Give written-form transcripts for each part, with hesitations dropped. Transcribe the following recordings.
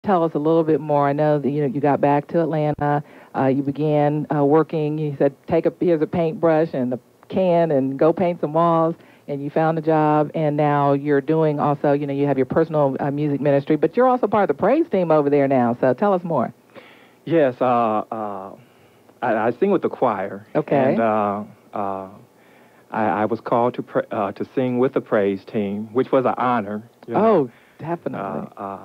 tell us a little bit more? I know that you got back to Atlanta. You began working. You said, here's a paintbrush and a can and go paint some walls. And you found a job, and now you're doing also, you have your personal music ministry, but you're also part of the praise team over there now. So tell us more. Yes, I sing with the choir. Okay. And I was called to sing with the praise team, which was an honor. Oh, definitely.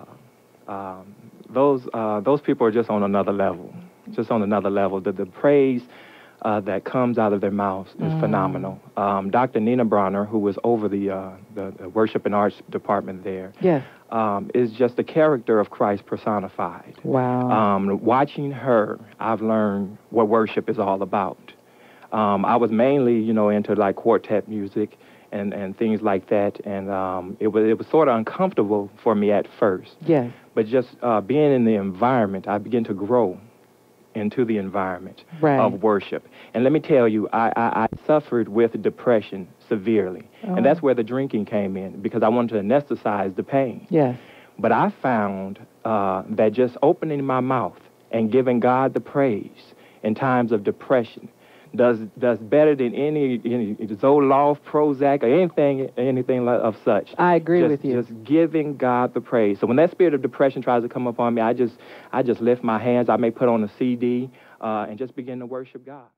Those people are just on another level, The praise that comes out of their mouths is phenomenal. Dr. Nina Bronner, who was over the worship and arts department there, yes, is just the character of Christ personified. Wow. Watching her, I've learned what worship is all about. I was mainly, into like quartet music and things like that, and it was sort of uncomfortable for me at first. Yes. But just being in the environment, I began to grow into the environment of worship. And let me tell you, I suffered with depression severely. And that's where the drinking came in, because I wanted to anesthetize the pain. Yes. But I found that just opening my mouth and giving God the praise in times of depression does better than any Zoloft, Prozac, or anything of such. I agree with you. Just giving God the praise. So when that spirit of depression tries to come upon me, I just lift my hands. I may put on a CD and just begin to worship God.